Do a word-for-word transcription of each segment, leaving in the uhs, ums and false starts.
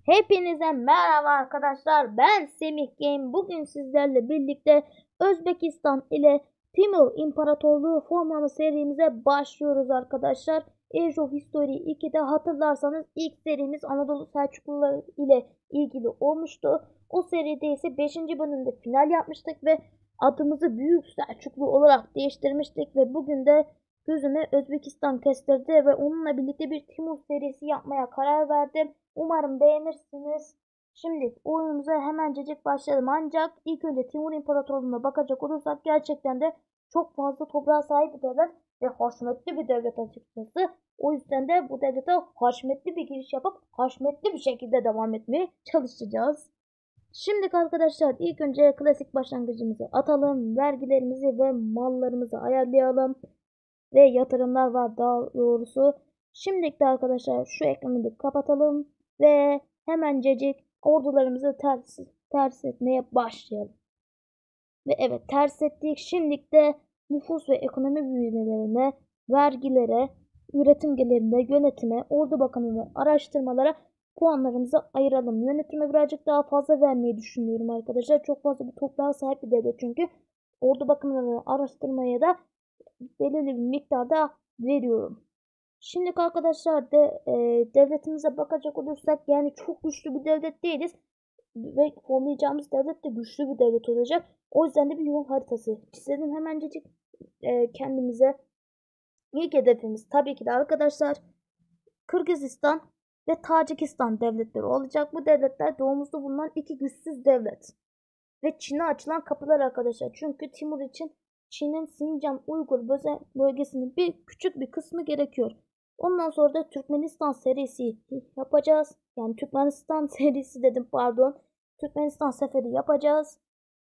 Hepinize merhaba arkadaşlar. Ben Semih Game. Bugün sizlerle birlikte Özbekistan ile Timur İmparatorluğu formalı serimize başlıyoruz arkadaşlar. Age of History iki'de hatırlarsanız ilk serimiz Anadolu Selçukluları ile ilgili olmuştu. O seride ise beşinci bölümde final yapmıştık ve adımızı Büyük Selçuklu olarak değiştirmiştik ve bugün de gözüme Özbekistan kestirdi ve onunla birlikte bir Timur serisi yapmaya karar verdim. Umarım beğenirsiniz. Şimdi oyunumuza hemencecik başlayalım. Ancak ilk önce Timur İmparatorluğu'na bakacak olursak gerçekten de çok fazla toprağa sahip bir devlet ve haşmetli bir devlet açıkçası. O yüzden de bu devlete haşmetli bir giriş yapıp haşmetli bir şekilde devam etmeye çalışacağız. Şimdi arkadaşlar ilk önce klasik başlangıcımızı atalım. Vergilerimizi ve mallarımızı ayarlayalım. Ve yatırımlar var daha doğrusu. Şimdilik de arkadaşlar şu ekranı bir kapatalım. Ve hemencecik ordularımızı ters, ters etmeye başlayalım. Ve evet ters ettik. Şimdilik de nüfus ve ekonomi büyümelerine, vergilere, üretim gelirine, yönetime, ordu bakımı ve araştırmalara puanlarımızı ayıralım. Yönetime birazcık daha fazla vermeyi düşünüyorum arkadaşlar. Çok fazla bir toprağa sahip bir devlet çünkü. Ordu bakımı ve araştırmaya da belirli bir miktarda veriyorum. Şimdi arkadaşlar de, e, devletimize bakacak olursak yani çok güçlü bir devlet değiliz. Ve formlayacağımız devlet de güçlü bir devlet olacak. O yüzden de bir yol haritası çizelim hemencecik e, kendimize. İlk hedefimiz tabii ki de arkadaşlar Kırgızistan ve Tacikistan devletleri olacak. Bu devletler doğumuzda bulunan iki güçsüz devlet. Ve Çin'e açılan kapılar arkadaşlar. Çünkü Timur için Çin'in Sincan Uygur bölgesinin bir küçük bir kısmı gerekiyor. Ondan sonra da Türkmenistan serisi yapacağız. Yani Türkmenistan serisi dedim pardon. Türkmenistan seferi yapacağız.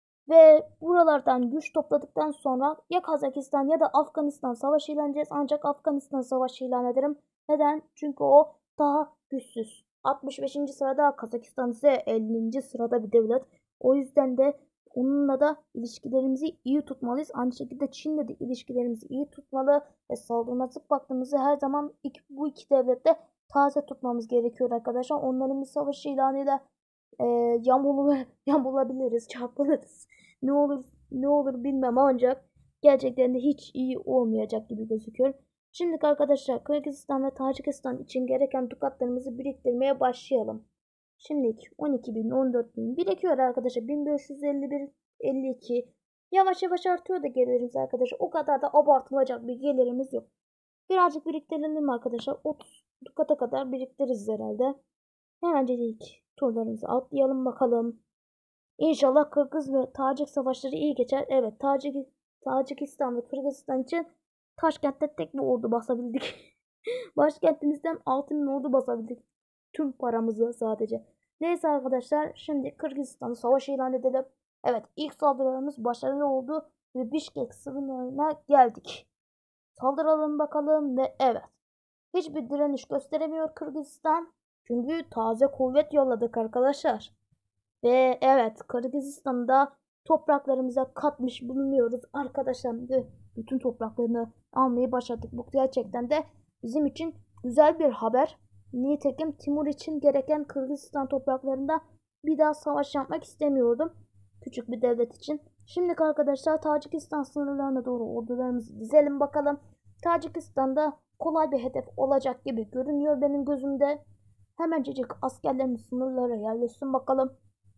Ve buralardan güç topladıktan sonra ya Kazakistan ya da Afganistan savaşı ilan edeceğiz. Ancak Afganistan savaşı ilan ederim. Neden? Çünkü o daha güçsüz. altmış beşinci sırada, Kazakistan ise ellinci sırada bir devlet. O yüzden de onunla da ilişkilerimizi iyi tutmalıyız. Aynı şekilde Çin'le de ilişkilerimizi iyi tutmalı ve saldırmazlık baktığımızı her zaman iki, bu iki devlette taze tutmamız gerekiyor arkadaşlar. Onların bir savaşı ilanıyla e, yamulu, yamulabiliriz, çarpılırız. Ne olur ne olur bilmem ancak gerçekten de hiç iyi olmayacak gibi gözüküyor. Şimdi arkadaşlar Kırgızistan ve Tacikistan için gereken dukatlarımızı biriktirmeye başlayalım. Şimdilik on iki bin, on dört bin birikiyor arkadaşlar. bin beş yüz elli bir, elli iki. Yavaş yavaş artıyor da gelirimiz arkadaşlar. O kadar da abartılacak bir gelirimiz yok. Birazcık biriktirelim arkadaşlar. otuz dukata kadar biriktiririz herhalde. Hemencelik turlarımızı atlayalım bakalım. İnşallah Kırgız ve Tacik savaşları iyi geçer. Evet Tacik, Tacikistan ve Kırgızistan için Taşkent'te tek bir ordu basabildik. Başkentimizden altı bin ordu basabildik. Tüm paramızı sadece. Neyse arkadaşlar şimdi Kırgızistan'ı savaş ilan edelim. Evet ilk saldırılarımız başarılı oldu ve Bişkek sınırlarına geldik. Saldıralım bakalım ve evet. Hiçbir direniş gösteremiyor Kırgızistan. Çünkü taze kuvvet yolladık arkadaşlar. Ve evet Kırgızistan'da topraklarımıza katmış bulunuyoruz arkadaşlar. Bütün topraklarını almayı başardık. Bu gerçekten de bizim için güzel bir haber. Nitekim Timur için gereken Kırgızistan topraklarında bir daha savaş yapmak istemiyordum. Küçük bir devlet için. Şimdi arkadaşlar Tacikistan sınırlarına doğru ordularımızı dizelim bakalım. Tacikistan'da kolay bir hedef olacak gibi görünüyor benim gözümde. Hemencecik askerlerimiz sınırlara yerleşsin bakalım.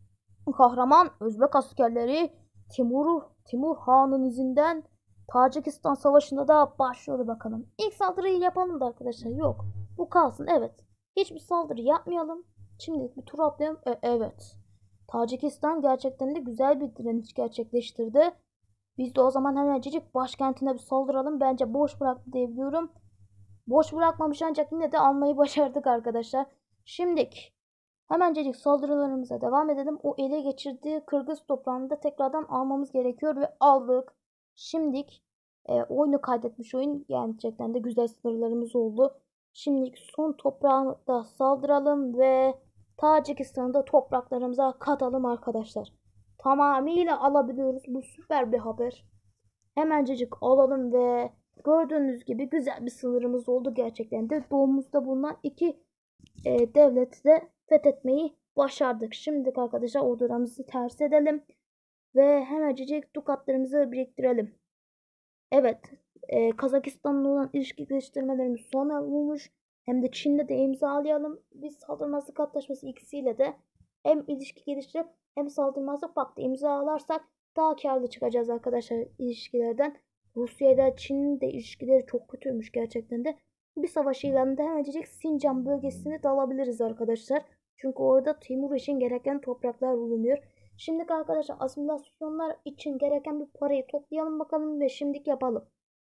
Kahraman Özbek askerleri Timur, Timur Han'ın izinden Tacikistan savaşında da başlıyordu bakalım. İlk saldırıyı yapalım da arkadaşlar. Yok. Bu kalsın. Evet. Hiçbir saldırı yapmayalım. Şimdilik bir tur atlayalım. E, evet. Tacikistan gerçekten de güzel bir direniş gerçekleştirdi. Biz de o zaman hemencecik başkentine bir saldıralım. Bence boş bıraktı diyebiliyorum. Boş bırakmamış ancak yine de almayı başardık arkadaşlar. Şimdilik hemencecik saldırılarımıza devam edelim. O ele geçirdiği Kırgız toprağını da tekrardan almamız gerekiyor ve aldık. Şimdilik e, oyunu kaydetmiş oyun gerçekten de güzel sınırlarımız oldu. Şimdilik son toprağı da saldıralım ve Tacikistan'ı da topraklarımıza katalım arkadaşlar. Tamamıyla alabiliyoruz. Bu süper bir haber. Hemencecik alalım ve gördüğünüz gibi güzel bir sınırımız oldu gerçekten de. Doğumuzda bulunan iki e, devleti de fethetmeyi başardık. Şimdi arkadaşlar ordularımızı ters edelim. Ve hemencecik dukatlarımızı biriktirelim. Evet. E, Kazakistan'la olan ilişki geliştirmelerimiz sona bulmuş. Hem de Çin'le de imzalayalım. Biz saldırmazlık antlaşması ikisiyle de hem ilişki geliştirip hem saldırmazlık paktı imzalarsak daha karlı çıkacağız arkadaşlar ilişkilerden. Rusya ile Çin'in de ilişkileri çok kötüymüş gerçekten de. Bir savaş ilanında hemencecik Sincan bölgesini de alabiliriz arkadaşlar. Çünkü orada Timur için gereken topraklar bulunuyor. Şimdi arkadaşlar asimilasyonlar için gereken bir parayı toplayalım bakalım ve şimdilik yapalım.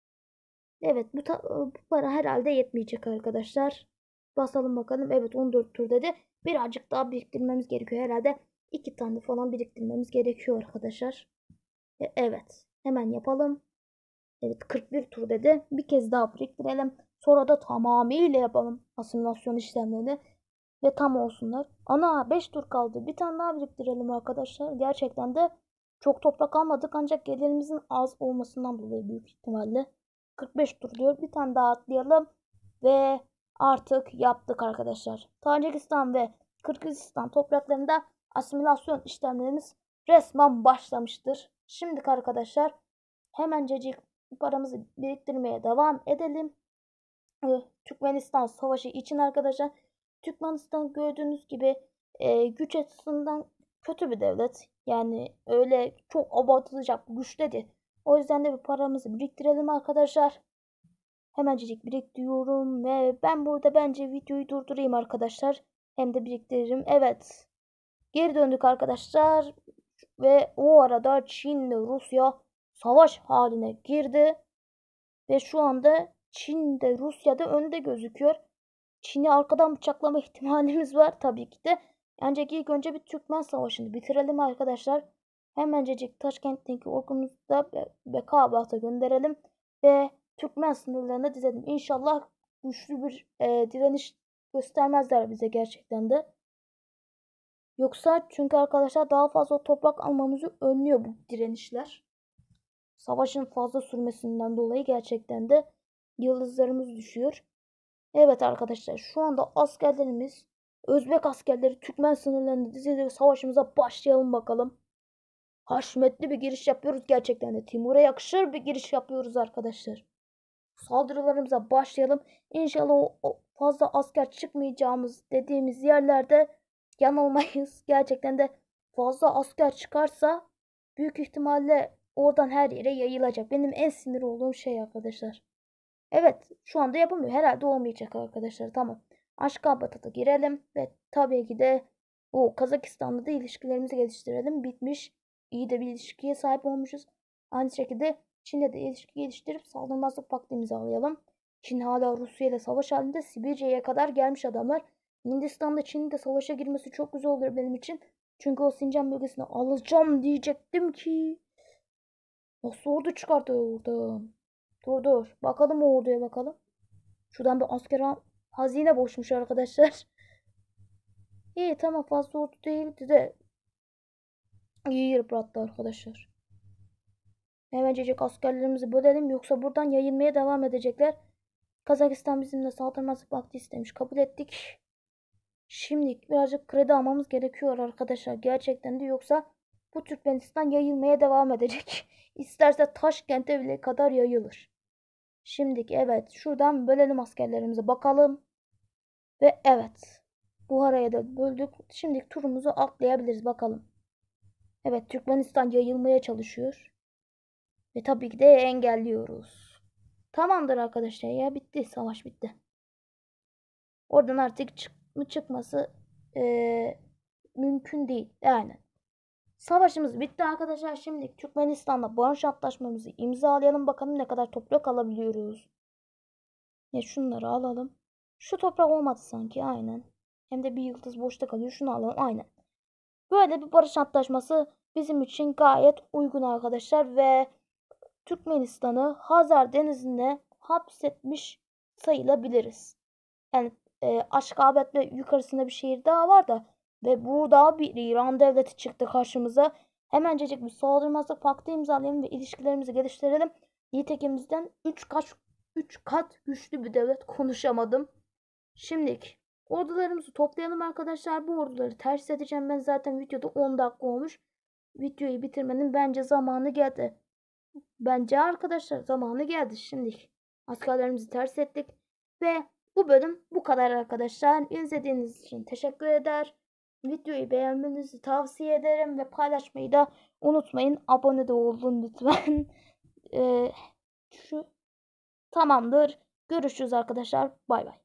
Evet bu, bu para herhalde yetmeyecek arkadaşlar. Basalım bakalım. Evet on dört tur dedi. Birazcık daha biriktirmemiz gerekiyor herhalde. iki tane falan biriktirmemiz gerekiyor arkadaşlar. E, evet hemen yapalım. Evet kırk bir tur dedi. Bir kez daha biriktirelim. Sonra da tamamıyla yapalım asimilasyon işlemlerini. Ve tam olsunlar. Ana beş tur kaldı. Bir tane daha biriktirelim arkadaşlar. Gerçekten de çok toprak almadık ancak gelirimizin az olmasından dolayı büyük ihtimalle. kırk beş tur diyor. Bir tane daha atlayalım. Ve artık yaptık arkadaşlar. Tacikistan ve Kırgızistan topraklarında asimilasyon işlemlerimiz resmen başlamıştır. Şimdi arkadaşlar hemencecik paramızı biriktirmeye devam edelim. Türkmenistan savaşı için arkadaşlar Türkmenistan gördüğünüz gibi e, güç açısından kötü bir devlet. Yani öyle çok abartılacak güçte değil. O yüzden de bir paramızı biriktirelim arkadaşlar. Hemencecik biriktiriyorum ve ben burada bence videoyu durdurayım arkadaşlar. Hem de biriktiririm. Evet. Geri döndük arkadaşlar. Ve o arada Çin ile Rusya savaş haline girdi. Ve şu anda Çin de Rusya da önde gözüküyor. Çin'i arkadan bıçaklama ihtimalimiz var tabii ki de. Ancak ilk önce bir Türkmen savaşını bitirelim arkadaşlar. Hemencecik Taşkent'teki ordumuzu da Bekabat'a gönderelim. Ve Türkmen sınırlarına dizelim. İnşallah güçlü bir e, direniş göstermezler bize gerçekten de. Yoksa çünkü arkadaşlar daha fazla toprak almamızı önlüyor bu direnişler. Savaşın fazla sürmesinden dolayı gerçekten de yıldızlarımız düşüyor. Evet arkadaşlar şu anda askerlerimiz Özbek askerleri Türkmen sınırlarında dizili savaşımıza başlayalım bakalım. Haşmetli bir giriş yapıyoruz gerçekten de. Timur'a yakışır bir giriş yapıyoruz arkadaşlar. Saldırılarımıza başlayalım. İnşallah o, o fazla asker çıkmayacağımız dediğimiz yerlerde yanılmayız. Gerçekten de fazla asker çıkarsa büyük ihtimalle oradan her yere yayılacak. Benim en sinir olduğum şey arkadaşlar. Evet şu anda yapamıyor. Herhalde olmayacak arkadaşlar. Tamam. Aşkabat'a da girelim. Ve tabii ki de o Kazakistan'da da ilişkilerimizi geliştirelim. Bitmiş. İyi de bir ilişkiye sahip olmuşuz. Aynı şekilde Çin'le de ilişki geliştirip saldırmazlık paktı imzalayalım. Çin hala Rusya ile savaş halinde. Sibirya'ya kadar gelmiş adamlar. Hindistan'da Çin'in de savaşa girmesi çok güzel olur benim için. Çünkü o Sincan bölgesini alacağım diyecektim ki. Nasıl ordu çıkartıyor orada? Dur dur. Bakalım o orduya bakalım. Şuradan bir asker hazine boşmuş arkadaşlar. İyi tamam fazla ordu değildi de. İyi yıprattı arkadaşlar. Hemencecik askerlerimizi bölelim yoksa buradan yayılmaya devam edecekler. Kazakistan bizimle saldırması paktı istemiş. Kabul ettik. Şimdi birazcık kredi almamız gerekiyor arkadaşlar. Gerçekten de yoksa bu Türkmenistan yayılmaya devam edecek. İsterse Taşkent'e bile kadar yayılır. Şimdiki evet şuradan bölelim askerlerimize bakalım. Ve evet. Buhara'ya da böldük. Şimdi turumuzu atlayabiliriz bakalım. Evet Türkmenistan yayılmaya çalışıyor. Ve tabii ki de engelliyoruz. Tamamdır arkadaşlar ya bitti. Savaş bitti. Oradan artık çık mı çıkması ee, mümkün değil. Yani. Savaşımız bitti arkadaşlar. Şimdi Türkmenistan'la barış antlaşmamızı imzalayalım. Bakalım ne kadar toprak alabiliyoruz. Ya şunları alalım. Şu toprak olmadı sanki aynen. Hem de bir yıldız boşta kalıyor. Şunu alalım aynen. Böyle bir barış antlaşması bizim için gayet uygun arkadaşlar. Ve Türkmenistan'ı Hazar Denizi'ne hapsetmiş sayılabiliriz. Yani e, Aşkabat ve yukarısında bir şehir daha var da ve burada bir İran devleti çıktı karşımıza. Hemencecik bir saldırmazlık paktı imzalayalım ve ilişkilerimizi geliştirelim. Yiğitekimizden üç kat üç kat güçlü bir devlet konuşamadım. Şimdilik Ordularımızı toplayalım arkadaşlar. Bu orduları ters edeceğim. Ben zaten videoda on dakika olmuş. Videoyu bitirmenin bence zamanı geldi. Bence arkadaşlar zamanı geldi şimdi. Askerlerimizi ters ettik. Ve bu bölüm bu kadar arkadaşlar. İzlediğiniz için teşekkür eder. Videoyu beğenmenizi tavsiye ederim. Ve paylaşmayı da unutmayın. Abone de olun lütfen. ee, şu Tamamdır. Görüşürüz arkadaşlar. Bay bay.